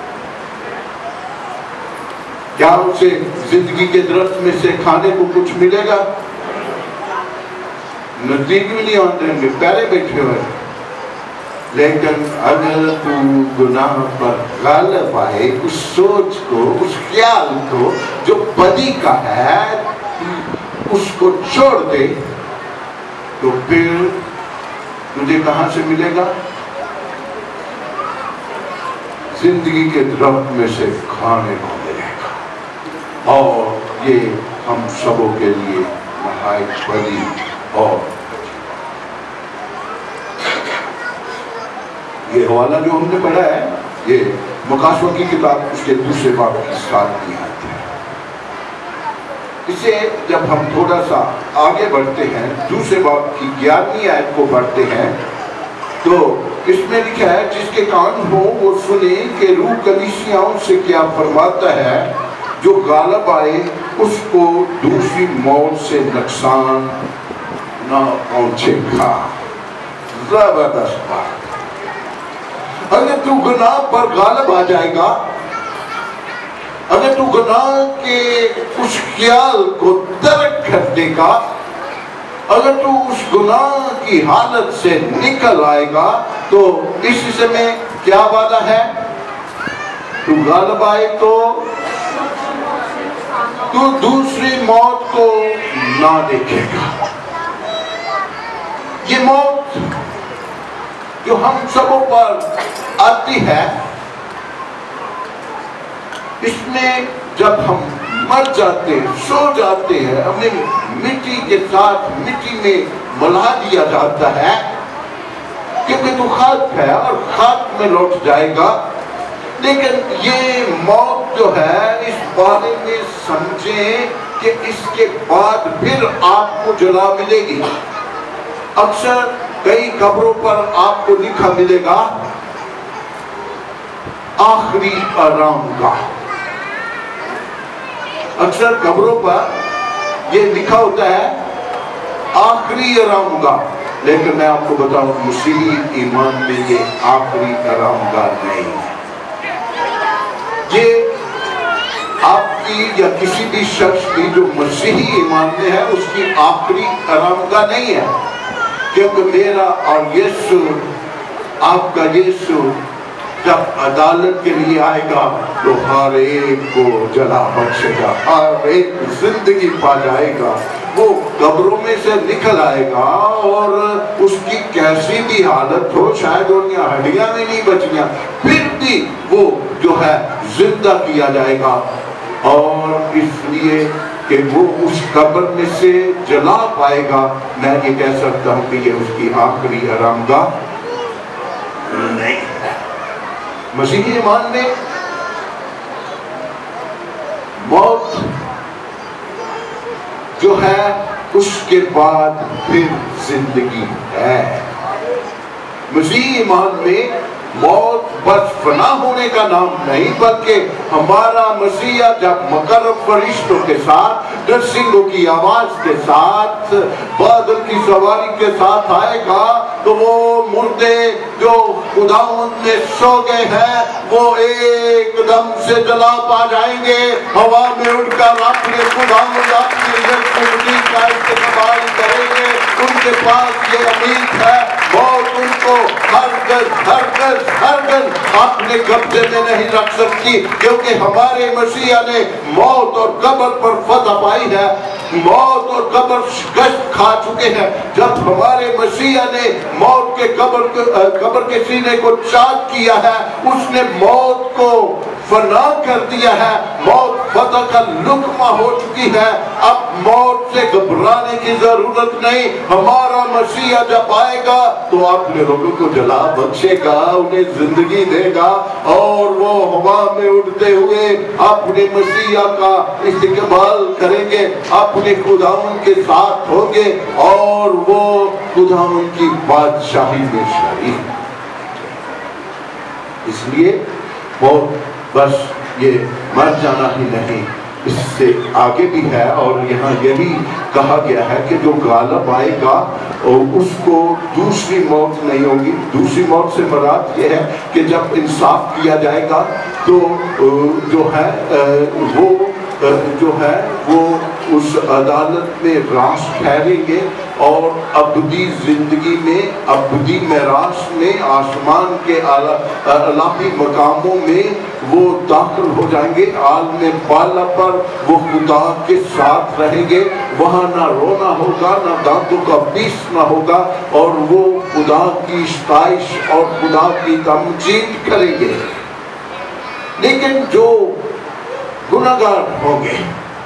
کیا اسے زندگی کے درخت میں سے کھانے کو کچھ ملے گا؟ نزدیک بھی نہیں آتے ہیں، پہلے بیٹھے ہوئے۔ لیکن اگر تو گناہ پر غالب آئے، اس سوچ کو، اس خیال کو جو بدی کا ہے، اس کو چھوڑ دے، تو پھر تجھے کہاں سے ملے گا؟ زندگی کے درخت میں سے کھانے کو ملے گا۔ اور یہ ہم سبوں کے لیے نہایت بڑی اور یہ حوالہ جو ہم نے پڑھا ہے، یہ مکاشفہ کی کتاب اس کے دوسرے باب کی ساتویں آیت ہے۔ اسے جب ہم تھوڑا سا آگے بڑھتے ہیں، دوسرے باب کی گیارہویں آیت کو پڑھتے ہیں، تو اس میں لکھا ہے جس کے کان ہو وہ سنے کہ روح کلیسیاؤں سے کیا فرماتا ہے، جو غالب آئے اس کو دوسری موت سے نقصان نہ پہنچے گا۔ زبردست بات۔ اگر تو گناہ پر غالب آ جائے گا، اگر تو گناہ کے اس خیال کو ترک کر دے گا، اگر تو اس گناہ کی حالت سے نکل آئے گا، تو اس حصے میں کیا وعدہ ہے؟ تو غالب آئے تو تو دوسری موت کو نہ دیکھے گا۔ یہ موت جو ہم سبوں پر آتی ہے، اس میں جب ہم مر جاتے سو جاتے ہیں، ہمیں مٹی کے ساتھ مٹی میں ملا دیا جاتا ہے، کیونکہ تو خاک ہے اور خاک میں لوٹ جائے گا۔ لیکن یہ موت جو ہے، اس بارے میں سمجھیں کہ اس کے بعد پھر آپ کو جلا ملے گی۔ اکثر کئی قبروں پر آپ کو لکھا ملے گا آخری آرام گاہ۔ اکثر قبروں پر یہ لکھا ہوتا ہے آخری آرام گاہ، لیکن میں آپ کو بتاؤں مسیحی ایمان میں یہ آخری آرام گاہ نہیں ہے۔ یہ آپ کی یا کسی بھی شخص کی جو مسیحی ایمان میں ہے، اس کی آخری آرام گاہ نہیں ہے، کیونکہ میرا اور یسوع، آپ کا یسوع جب عدالت کے لیے آئے گا تو ہر ایک کو جلا بخشے گا، ہر ایک زندگی پا جائے گا۔ وہ قبروں میں سے نکل آئے گا اور اس کی کیسی بھی حالت ہو، شاید ان کی ہڈیاں بھی نہیں بچیاں، پھر بھی وہ جو ہے زندہ کیا جائے گا، اور اس لیے کہ وہ اس قبر میں سے جلا پائے گا، میں یہ کہہ سکتا ہوں کہ یہ اس کی آخری آرام گاہ نہیں ہے۔ مسیحی ایمان میں موت جو ہے اس کے بعد پھر زندگی ہے۔ مسیحی ایمان میں موت بس فنا ہونے کا نام نہیں، بلکہ ہمارا مسیح جب مقرب فرشتوں کے ساتھ، ڈرسنگوں کی آواز کے ساتھ، بادل کی سواری کے ساتھ آئے گا، تو وہ مردے جو خداوند میں سو گئے ہیں وہ ایک دم سے جلا پا جائیں گے، ہوا میں اڑ کر اپنے خداوند اپنے یسوع کا استقبال کریں گے۔ ان کے پاس یہ امید ہے، موت ان کو ہرگز ہرگز ہرگز اپنے قبضے میں نہیں رکھ سکتی، کیونکہ ہمارے مسیح نے موت اور قبر پر فتح پائی ہے۔ موت اور قبر شکست کھا چکے ہیں۔ جب ہمارے مسیح نے موت کے قبر قبر کے سینے کو چاک کیا ہے، اس نے موت کو فنا کر دیا ہے، موت فتح کا لقمہ ہو چکی ہے۔ اب موت سے گھبرانے کی ضرورت نہیں۔ ہمارا مسیح جب آئے گا تو اپنے لوگوں کو جلا بخشے گا، انہیں زندگی دے گا، اور وہ ہوا میں اڑتے ہوئے اپنے مسیح کا استقبال کریں گے، اپنے خداوند کے ساتھ ہوں گے، اور وہ خداوند کی بادشاہی میں شریک۔ اس لیے موت بس یہ مر جانا ہی نہیں، اس سے آگے بھی ہے، اور یہاں یہ بھی کہا گیا ہے کہ جو غالب آئے گا اس کو دوسری موت نہیں ہوگی۔ دوسری موت سے مراد یہ ہے کہ جب انصاف کیا جائے گا تو جو ہے وہ جو ہے وہ اس عدالت میں راس ٹھہریں گے، اور ابدی زندگی میں، ابدی میراث میں، آسمان کے الہی مقاموں میں وہ داخل ہو جائیں گے۔ عالم بالا پر وہ خدا کے ساتھ رہیں گے، وہاں نہ رونا ہوگا، نہ دانتوں کا پیسنا ہوگا، اور وہ خدا کی ستائش اور خدا کی تمجید کریں گے۔ لیکن جو گناہگار ہوں گے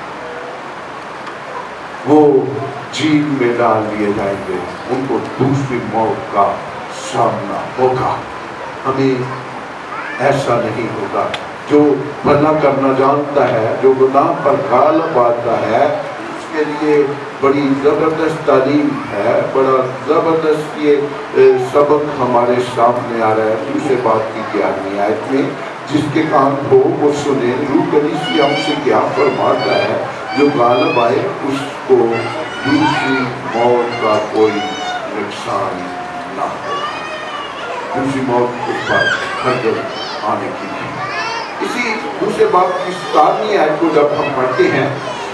وہ جیل میں ڈال دیے جائیں گے، ان کو دوسری موت کا سامنا ہوگا۔ ہمیں ایسا نہیں ہوگا۔ جو بھلا کرنا جانتا ہے، جو گناہ پر غالب آتا ہے، اس کے لیے بڑی زبردست تعلیم ہے، بڑا زبردست یہ سبق ہمارے سامنے آ رہا ہے دوسرے بات کی گیارہویں آیت میں، جس کے کان ہو وہ سنے روح کلیسیاؤں سے کیا فرماتا ہے، جو غالب آئے اس کو دوسری موت کا کوئی نقصان نہ ہو، دوسری موت اس پر ہرگز آنے کی نہیں۔ اسی دوسرے باب کی ستارویں آیت کو جب ہم پڑھتے ہیں،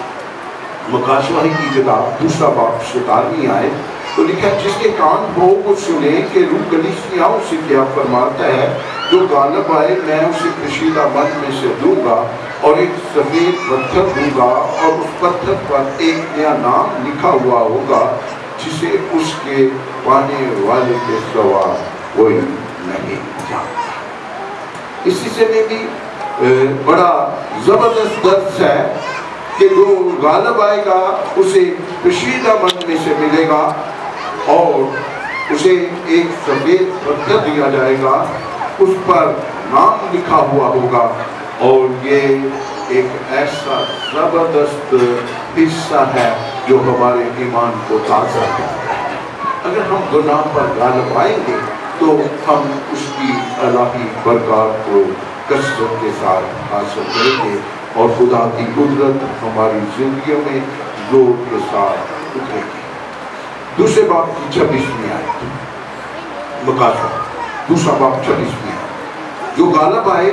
مکاشوہ کی کتاب دوسرا باب ستارویں آیت، تو لکھا ہے جس کے کان ہو وہ سنے کہ روح کلیسیاؤں سے کیا فرماتا ہے، جو غالب آئے میں اسے کشیدہ من میں سے دوں گا اور ایک سفید پتھر دوں گا، اور اس پتھر پر ایک نیا نام لکھا ہوا ہوگا جسے اس کے پانے والے کے سوا کوئی نہیں جانتا۔ اسی سے میں بھی بڑا زبردست درس ہے کہ جو غالب آئے گا اسے کشیدہ من میں سے ملے گا اور اسے ایک سفید پتھر دیا جائے گا، اس پر نام لکھا ہوا ہوگا، اور یہ ایک ایسا زبردست حصہ ہے جو ہمارے ایمان کو تازہ کرتا ہے۔ اگر ہم گناہ پر غالب آئیں گے تو ہم اس کی الہی برکات کو کثرت کے ساتھ حاصل کریں گے، اور خدا کی قدرت ہماری زندگیوں میں زور کے ساتھ اترے گی۔ دوسرے باب کی چھبیسویں آیت، مکاشوہ دوسرا باب چھبیسویں آیت، جو غالب آئے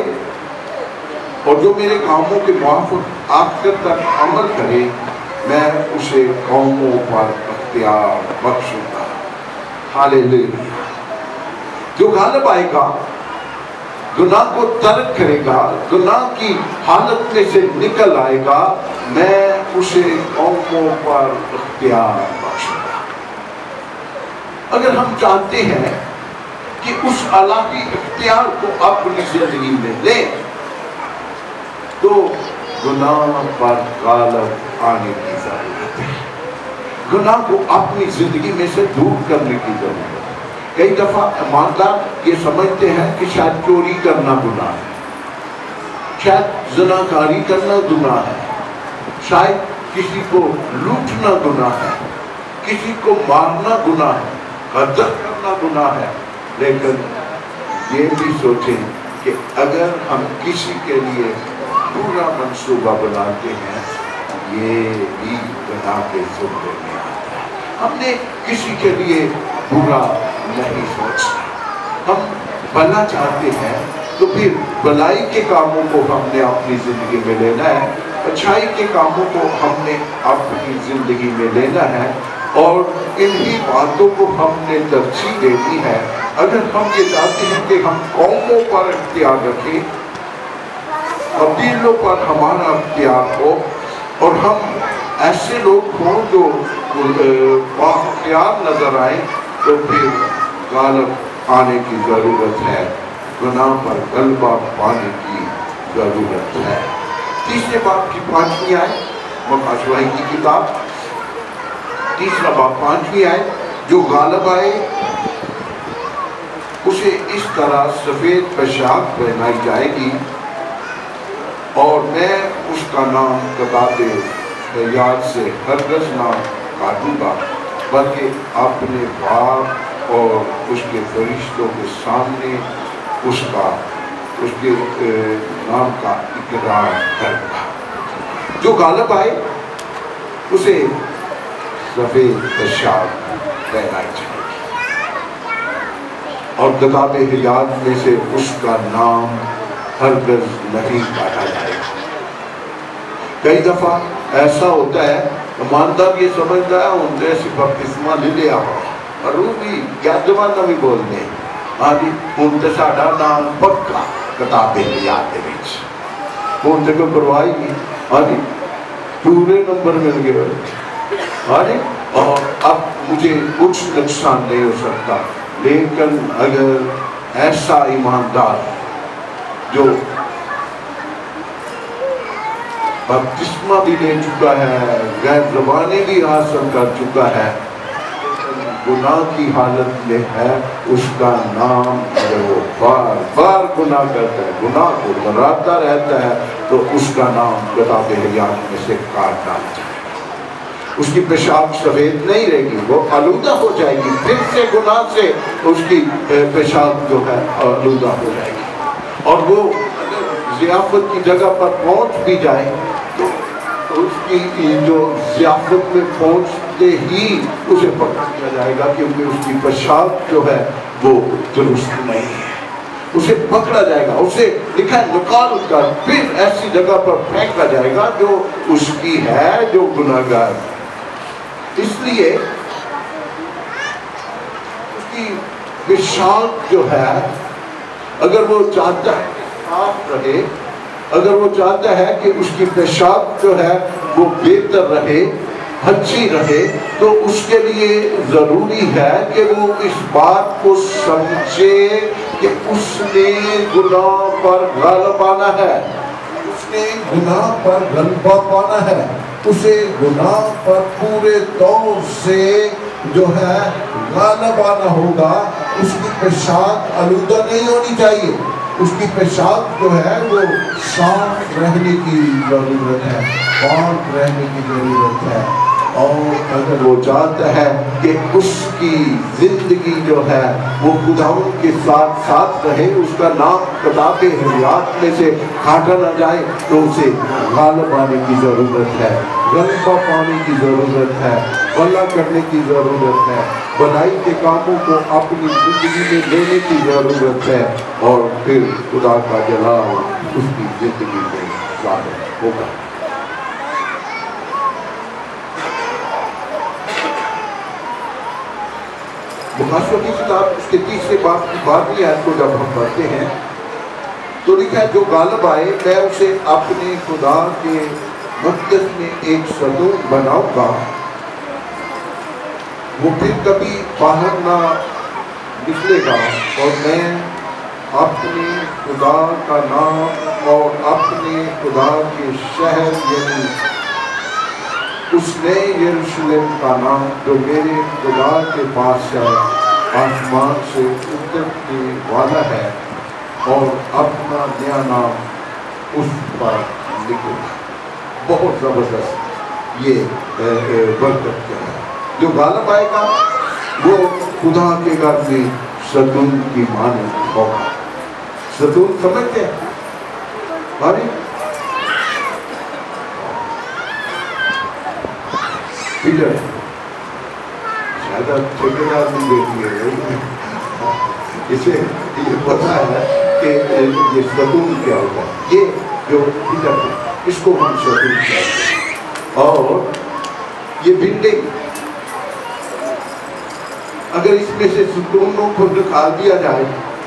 اور جو میرے کاموں کے موافق آخر تک عمل کرے میں اسے قوموں پر اختیار بخشوں گا۔ ہاللیلویا۔ جو غالب آئے گا، گناہ کو ترک کرے گا، گناہ کی حالت میں سے نکل آئے گا، میں اسے قوموں پر اختیار بخشوں گا۔ اگر ہم چاہتے ہیں کہ اس الہی اختیار کو اپنی زندگی میں لیں تو گناہ پر غالب آنے کی ضرورت ہے، گناہ کو اپنی زندگی میں سے دور کرنے کی ضرورت ہے۔ کئی دفعہ ایماندار یہ سمجھتے ہیں کہ شاید چوری کرنا گناہ ہے، شاید زناکاری کرنا گناہ ہے، شاید کسی کو لوٹنا گناہ ہے، کسی کو مارنا گناہ ہے، قتل کرنا گناہ ہے۔ لیکن یہ بھی سوچیں کہ اگر ہم کسی کے لیے پورا منصوبہ بناتے ہیں یہ بھی گناہ کے زمرے میں آتا ہے۔ ہم نے کسی کے لیے برا نہیں سوچنا، ہم بھلا چاہتے ہیں تو پھر بھلائی کے کاموں کو ہم نے اپنی زندگی میں لینا ہے، اچھائی کے کاموں کو ہم نے اپنی زندگی میں لینا ہے، اور انہی باتوں کو ہم نے ترجیح دینی ہے۔ اگر ہم یہ چاہتے ہیں کہ ہم قوموں پر اختیار رکھیں، قبیلوں پر ہمارا اختیار ہو، اور ہم ایسے لوگ ہوں جو بااختیار نظر آئیں، تو پھر غالب آنے کی ضرورت ہے، گناہ پر غلبہ پانے کی ضرورت ہے۔ تیسرے باب کی پانچویں آیت، مکاشوہ کی کتاب تیسرا باب پانچویں آیت، جو غالب آئے اسے اس طرح سفید پوشاک پہنائی جائے گی، اور میں اس کا نام کتاب حیات سے ہرگز نہ کاٹوں گا، بلکہ اپنے باپ اور اس کے فرشتوں کے سامنے اس کا اس کے نام کا اقرار کروں گا۔ جو غالب آئے اسے سفید پوشاک پہنائی جائے گی، اور کتاب حیات میں سے اس کا نام ہرگز نہیں کاٹا جائے گا۔ کئی دفعہ ایسا ہوتا ہے ایماندار یہ سمجھتا ہے ان جیسی بپتسمہ لے لیا ہو، اور وہ بھی کیا زمانہ بھی بولنے آدھی پونتے ساڑھا نام پکا کتاب حیات دے وچ پونتے کو کروائی گی، آدھی پورے نمبر مل گئے، آدھی اور اب مجھے کچھ نقصان نہیں ہو سکتا۔ لیکن اگر ایسا ایماندار جو بپتسمہ بھی لے چکا ہے، غیر زبانیں بھی حاصل کر چکا ہے، گناہ کی حالت میں ہے، اس کا نام اگر وہ بار بار گناہ کرتا ہے، گناہ کو دہراتا رہتا ہے، تو اس کا نام کتاب حیات میں سے کاٹ ڈالا جائے گا۔ اس کی پیشاب سفید نہیں رہے گی، وہ آلودہ ہو جائے گی، پھر سے گناہ سے اس کی پیشاب جو ہے آلودہ ہو جائے گی۔ اور وہ ضیافت کی جگہ پر پہنچ بھی جائے تو اس کی جو ضیافت میں پہنچتے ہی اسے پکڑ لیا جائے گا، کیونکہ اس کی پیشاب جو ہے وہ درست نہیں ہے، اسے پکڑا جائے گا، اسے لکھا ہے نکال کر پھر ایسی جگہ پر پھینکا جائے گا جو اس کی ہے، جو گناہ گار ہے۔ اس لیے اس کی پیشاب جو ہے اگر وہ چاہتا ہے صاف رہے، اگر وہ چاہتا ہے کہ اس کی پیشاب جو ہے وہ بہتر رہے، اچھی رہے، تو اس کے لیے ضروری ہے کہ وہ اس بات کو سمجھے کہ اس نے گناہ پر غالب آنا ہے، اس نے گناہ پر غلبہ پانا ہے، اسے گناہ پر پورے طور سے جو ہے غالب آنا ہوگا۔ اس کی پیشاب آلودہ نہیں ہونی چاہیے، اس کی پیشاب جو ہے وہ صاف رہنے کی ضرورت ہے، پاک رہنے کی ضرورت ہے۔ اور اگر وہ چاہتا ہے کہ اس کی زندگی جو ہے وہ خداوند کے ساتھ ساتھ رہے، اس کا نام کتاب حیات میں سے کاٹا نہ جائے، تو اسے غالب آنے کی ضرورت ہے، غلبہ پانے کی ضرورت ہے، بھلا کرنے کی ضرورت ہے، بھلائی کے کاموں کو اپنی زندگی میں لینے کی ضرورت ہے، اور پھر خدا کا جلال اس کی زندگی میں ظاہر ہوگا۔ مخاصروں کی کتاب اس کے تیسرے باب کی بارہویں آیت کو جب ہم پڑھتے ہیں تو لکھا ہے جو غالب آئے میں اسے اپنے خدا کے مقدس میں ایک ستون بناؤں گا، وہ پھر کبھی باہر نہ نکلے گا، اور میں اپنے خدا کا نام اور اپنے خدا کے شہر یعنی اس نئے یروشلم کا نام جو میرے خدا کے پاس ہے آسمان سے اترنے والا ہے، اور اپنا نیا نام اس پر لکھوں گا۔ بہت زبردست یہ برکت کیا ہے، جو غالب آئے گا وہ خدا کے گھر میں ستون کی مانند ہوگا۔ ستون سمجھتے ہیں بھائی؟ پیلر شاید آپ ٹھیکیدار نہیں دیکھیے، اسے یہ پتا ہے کہ یہ ستون کیا ہوتا ہے، یہ جو پیلر ہے اس کو ہم ستون کہتے ہیں، اور یہ بلڈنگ اگر اس میں سے ستونوں کو نکال دیا جائے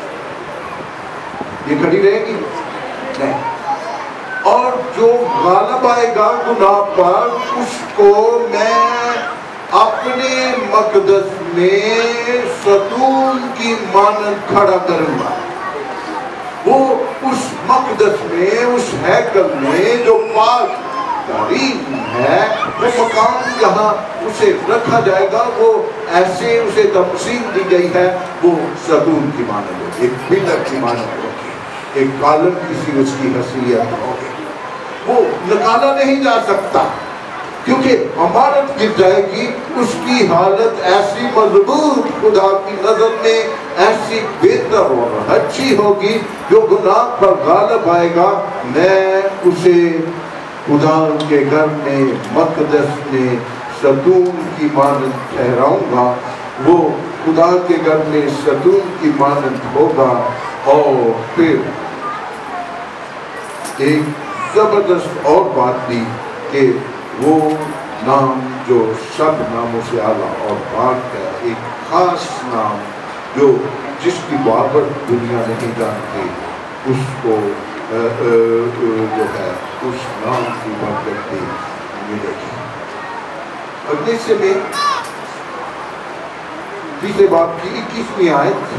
یہ کھڑی رہے گی نہیں، اور جو غالب آئے گا گناہ پر اس کو میں اپنے مقدس میں ستون کی مانند کھڑا کروں گا۔ وہ اس مقدس میں، اس ہیکل میں جو پاک ترین ہے، وہ مقام جہاں اسے رکھا جائے گا، وہ ایسے اسے تفصیل دی گئی ہے، وہ ستون کی مانند ہوگی، ایک پلر کی مانند ہوگی، ایک کالم کسی اس کی حیثیت ہوگی، وہ نکالا نہیں جا سکتا کیونکہ عمارت گر جائے گی، اس کی حالت ایسی مضبوط خدا کی نظر میں ایسی بہتر اور اچھی ہوگی، جو گناہ پر غالب آئے گا میں اسے خدا کے گھر میں مقدس میں ستون کی مانند ٹھہراؤں گا، وہ خدا کے گھر میں ستون کی مانند ہوگا۔ اور پھر ایک زبردست اور بات دی کہ وہ نام جو سب ناموں سے اعلیٰ اور پاک ہے، ایک خاص نام جو جس کی بابت دنیا نہیں جانتی، اس کو جو ہے اس نام کی برکت بھی ملے گی۔ اگلے سے میں تیسرے باب کی اکیسویں آیت،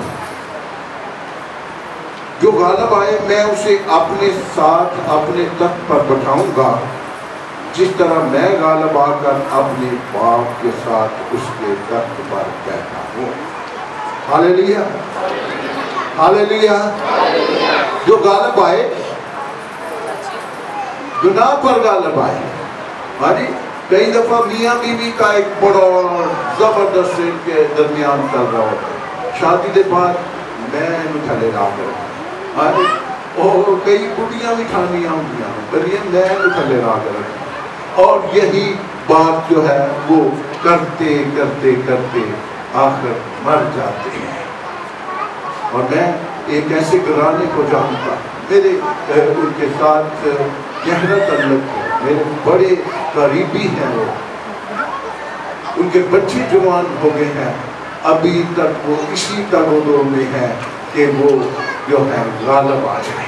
جو غالب آئے میں اسے اپنے ساتھ اپنے تخت پر بٹھاؤں گا، جس طرح میں غالب آ کر اپنے باپ کے ساتھ اس کے تخت پر بیٹھا ہوں۔ ہاللیلویا، ہاللیلویا۔ جو غالب آئے، گناہ پر غالب آئے، کئی دفعہ میاں بیوی کا ایک بڑا زبردست ان کے درمیان چل رہا ہوتا ہے، شادی کے بعد میں تھلے لا کر، اور کئی بڑیاں بھی ٹھانیاں ہوندیاں کریے میں تھلے لا کر، اور یہی بات جو ہے وہ کرتے کرتے کرتے آخر مر جاتے ہیں۔ اور میں ایک ایسے گھرانے کو جانتا، میرے ان کے ساتھ گہرا تعلق ہے، میرے بڑے قریبی ہیں وہ، ان کے بچے جوان ہو گئے ہیں، ابھی تک وہ اسی تگودوں میں ہے کہ وہ جو ہے غالب آ جائے،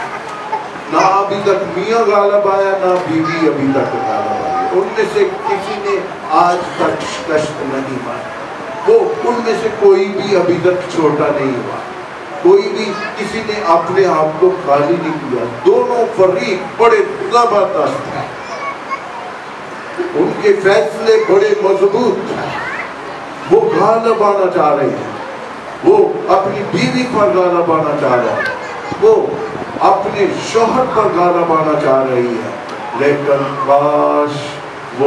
نہ ابھی تک میاں غالب آیا نہ بیوی ابھی تک غالب آئی، ان میں سے کسی نے آج تک شکست نہیں پائی، وہ ان میں سے کوئی بھی ابھی تک چھوٹا نہیں ہوا، کوئی بھی کسی نے اپنے آپ کو خالی نہیں کیا، دونوں فریق بڑے زبردست ہیں، ان کے فیصلے بڑے مضبوط ہیں، وہ غالب آنا چاہ رہے ہیں، وہ اپنی بیوی پر غالب آنا چاہ رہے ہیں، وہ اپنے شوہر پر غالب آنا چاہ رہی ہے، لیکن کاش وہ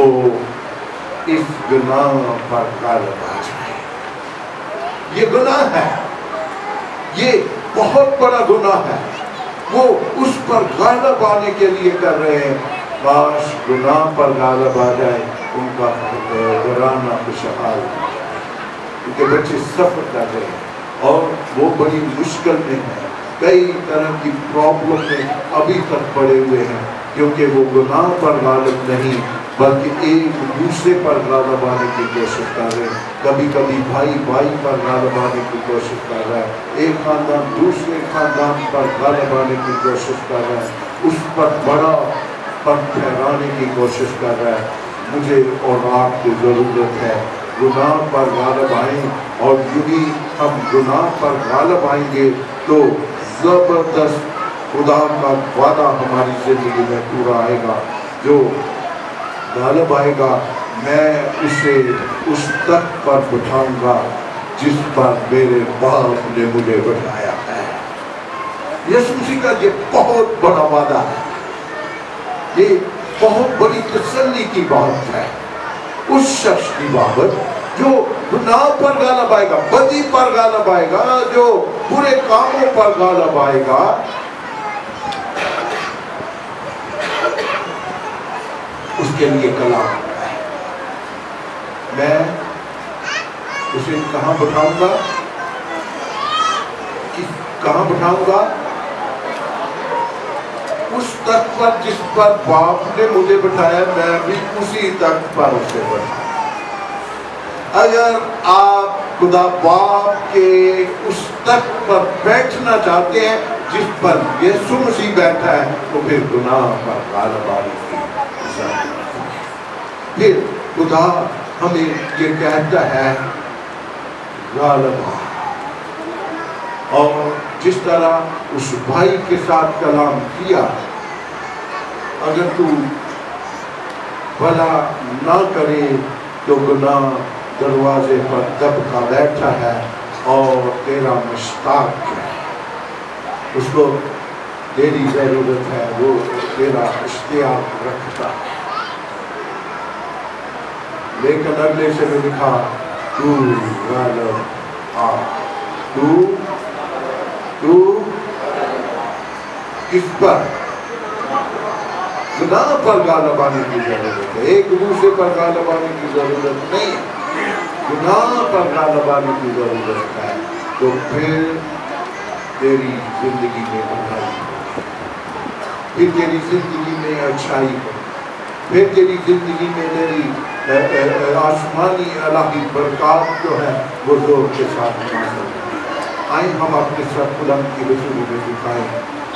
اس گناہ پر غالب آ جائے۔ یہ گناہ ہے، یہ بہت بڑا گناہ ہے، وہ اس پر غالب آنے کے لیے کر رہے ہیں، کاش گناہ پر غالب آ جائے، ان کا گھرانہ خوشحال، ان کے بچے سفر کر رہے ہیں اور وہ بڑی مشکل میں ہیں، کئی طرح کی پرابلم میں ابھی تک پڑے ہوئے ہیں، کیونکہ وہ گناہ پر غالب نہیں بلکہ ایک دوسرے پر غالب آنے کی کوشش کر رہے ہیں، کبھی کبھی بھائی بھائی پر غالب آنے کی کوشش کر رہا ہے، ایک خاندان دوسرے خاندان پر غالب آنے کی کوشش کر رہا ہے، اس پر بڑا پر ٹھہرانے کی کوشش کر رہا ہے۔ مجھے اور آپ کی ضرورت ہے گناہ پر غالب آئیں، اور یوں ہم گناہ پر غالب آئیں گے تو زبردست خدا کا وعدہ ہماری زندگی میں پورا آئے گا، جو غالب آئے گا میں اسے اس تخت پر بٹھاؤں گا جس پر میرے باپ نے مجھے بٹھایا ہے۔ یسوع مسیح کا یہ بہت بڑا وعدہ ہے، یہ بہت بڑی تسلی کی بات ہے اس شخص کی بابت جو گناہ پر غالب آئے گا، بدی پر غالب آئے گا، جو برے کاموں پر غالب آئے گا۔ اس کے لیے کلام ہے، میں اسے کہاں بٹھاؤں گا، کہاں بٹھاؤں گا؟ اس تخت پر جس پر باپ نے مجھے بٹھایا، میں بھی اسی تخت پر اسے بٹھاؤں۔ اگر آپ خدا باپ کے اس تخت پر بیٹھنا چاہتے ہیں جس پر یسوع مسیح بیٹھا ہے، تو پھر گناہ پر غالب آنے کی پھر خدا ہمیں یہ کہتا ہے غالب آ، اور جس طرح اس بھائی کے ساتھ کلام کیا، اگر تو بھلا نہ کرے تو گناہ دروازے پر دبکا بیٹھا ہے اور تیرا مشتاق ہے، اس کو تیری ضرورت ہے، وہ تیرا اشتیاق رکھتا ہے۔ لیکن اگلے سے میں لکھا تو غالب آ، تو تو کس پر؟ گناہ پر غالب آنے کی ضرورت ہے، ایک دوسرے پر غالب آنے کی ضرورت نہیں، گناہ پر غالب آنے کی ضرورت ہے، تو پھر تیری زندگی میں بھلائی ہوگی، پھر تیری زندگی میں اچھائی ہوگی، پھر تیری زندگی میں میری آسمانی الہی برکات جو ہے وہ زور کے ساتھ نازل ہوگی۔ آئیں ہم اپنے سر خدا کی حضوری میں جھکائیں۔